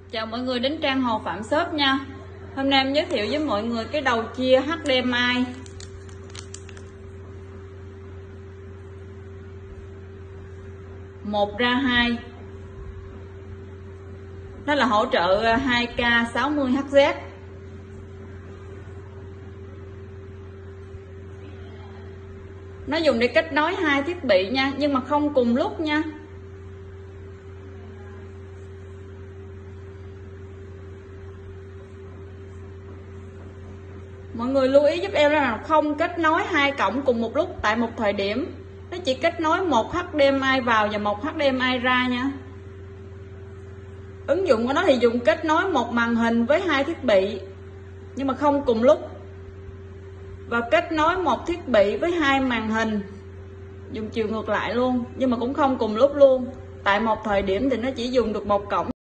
Chào mọi người đến trang Hồ Phạm Shop nha. Hôm nay em giới thiệu với mọi người cái đầu chia HDMI. Một ra hai. Nó là hỗ trợ 2K 60Hz. Nó dùng để kết nối hai thiết bị nha, nhưng mà không cùng lúc nha. Mọi người lưu ý giúp em là không kết nối hai cổng cùng một lúc tại một thời điểm. Nó chỉ kết nối một HDMI vào và một HDMI ra nha. Ứng dụng của nó thì dùng kết nối một màn hình với hai thiết bị nhưng mà không cùng lúc, và kết nối một thiết bị với hai màn hình dùng chiều ngược lại luôn nhưng mà cũng không cùng lúc luôn. Tại một thời điểm thì nó chỉ dùng được một cổng.